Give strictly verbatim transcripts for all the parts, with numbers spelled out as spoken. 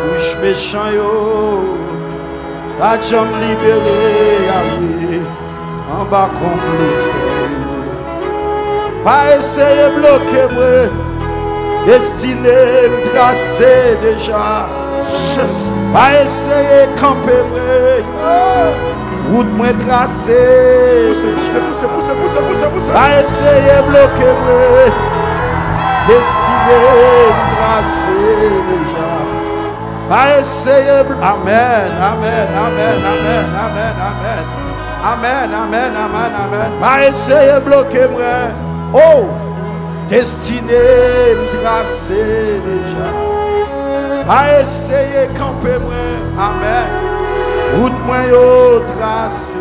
bouche méchant yo, la jambe libérée, Yahweh, en bas complète. Pas essayer de bloquer moi, destiné me tracer déjà. Pas essayer de camper moi, route moi tracée. Poussez, poussez, poussez, poussez, poussez, poussez, poussez. Pas essayer de bloquer moi, destiné me tracer déjà. Pas essayer de... Amen, amen, amen, amen, amen, amen. Amen, amen, amen, amen. Pas essayer de bloquer moi. Oh, destiné me tracer déjà. Pas essayer de camper moi. Amen. Route moi yo tracé.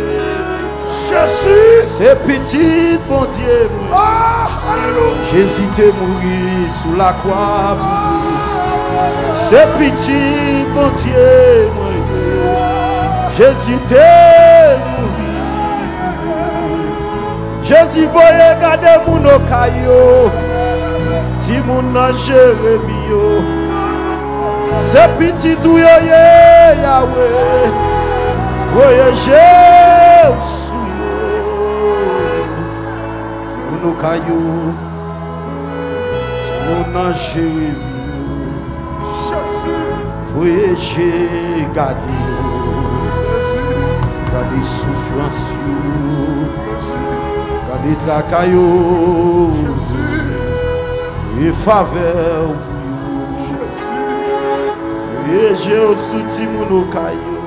Jésus, c'est petit bon Dieu. Oh, alléluia. Jésus t'est mouru sous la croix. C'est petit bon Dieu. Jésus t'est mouru. Jésus voyait garder mon okayo, si mon Jérémie, c'est petit tout Yahweh, voyez Jésus, si mon okayo, si mon Jérémie, voyez j'ai gardé, gardé souffrance. Des tracaillots et faveur et j'ai soutenu mon caillou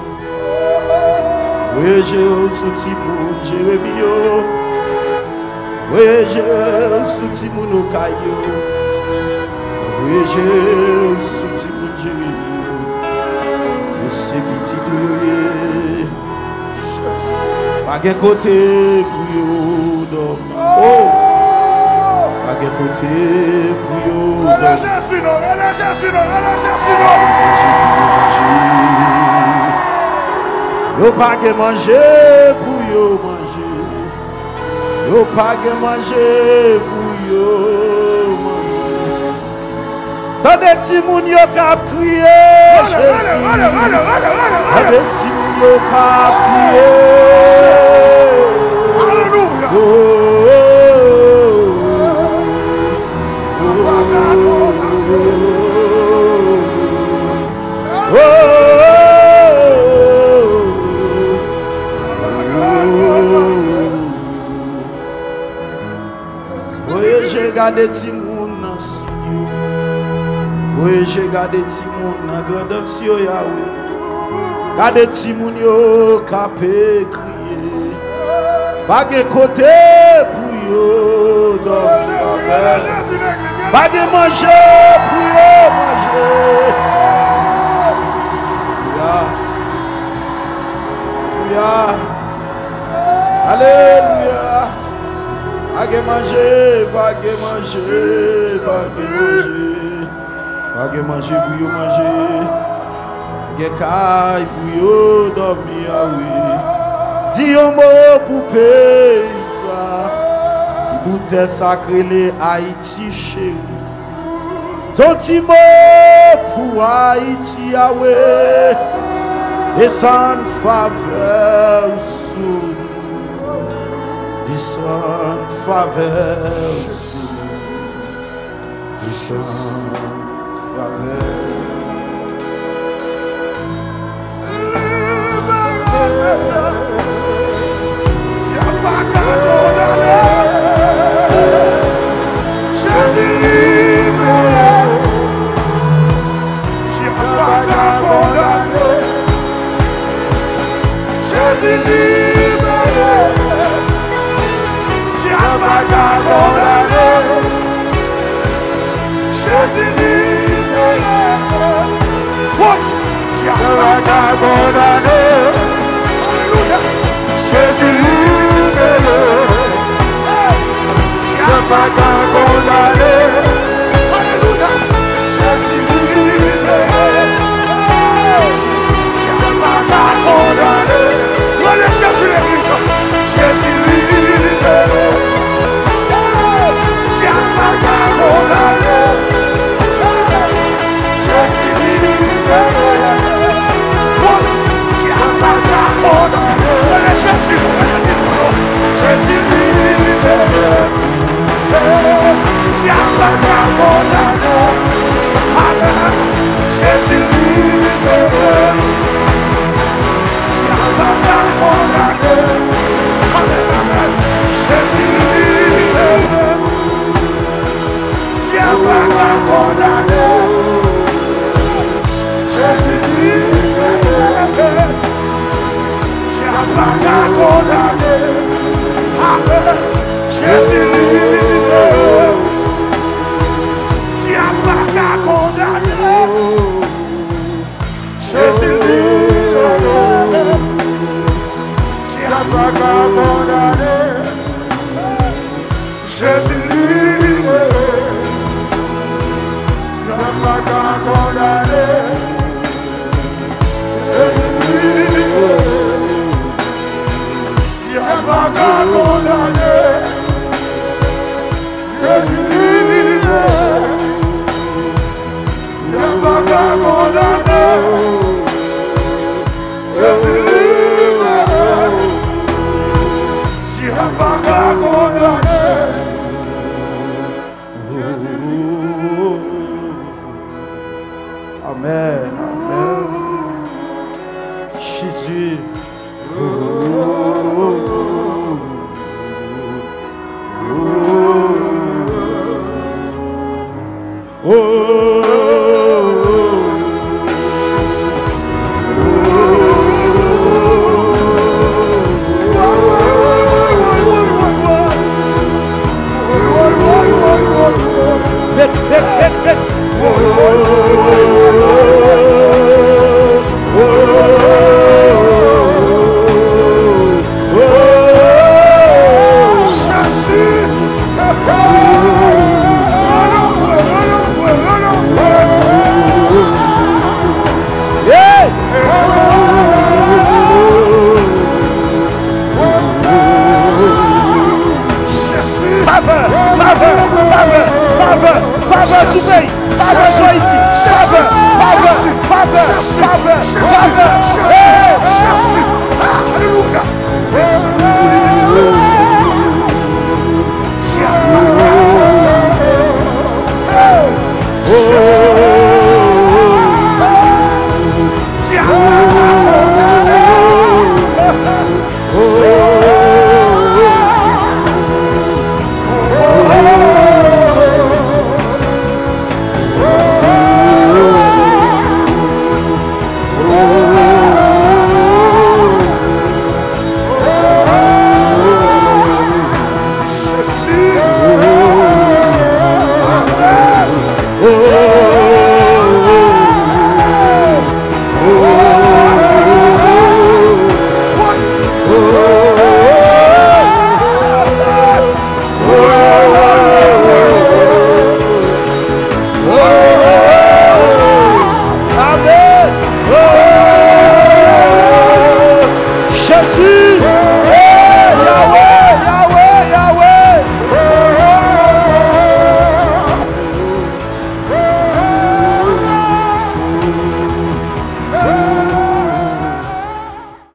et j'ai soutenu mon Jérémie et j'ai soutenu mon caillou et j'ai soutenu mon Jérémie c'est petit tout pas de côté pour oh, à quel côté pour yo? Allez Jésus, non, allez Jésus, non, allez Jésus, non. Yo pas que manger pour yo manger. Yo pas que manger pour yo manger. Tandis que moun yo ka crier. Allez, allez, allez, allez, allez, allez. Tandis que moun yo ka crier. Alléluia. Oh, oh, oh, voyez, j'ai gardé Timoun dans ce lieu. Voyez, j'ai gardé Timoun dans grandeur sur Yahweh. Gardé Timoun yo capé crier. Pas de côté pour yo dormir. Pas de manger pour yo manger. Alléluia. Alléluia. Pas de manger, pas de manger, pas de manger. Pas de manger pour yo manger. Pas de caille pour yo dormir. Oui. Dis un mot pour payer ça. Si vous êtes sacré les Haïti chéri. Son petit mot pour Haïti Yahweh. Et sans faveur sous nous. Sans faveur sous nous. Sans faveur. Pas qu'à condamner, Jésus libéré. J'ai pas qu'à condamner, Jésus libéré. J'ai pas qu'à condamner, Jésus libéré. J'ai pas qu'à condamner, Jésus libéré. Pas qu'à condamner. Alléluia. Jésus libéré. J'ai pas qu'à condamner. Allez chercher l'église. Jésus libéré. J'ai pas qu'à condamner. Jésus libéré. Tu n'as pas qu'à condamner. Amen, amen. Jésus. Oh, Cherchez,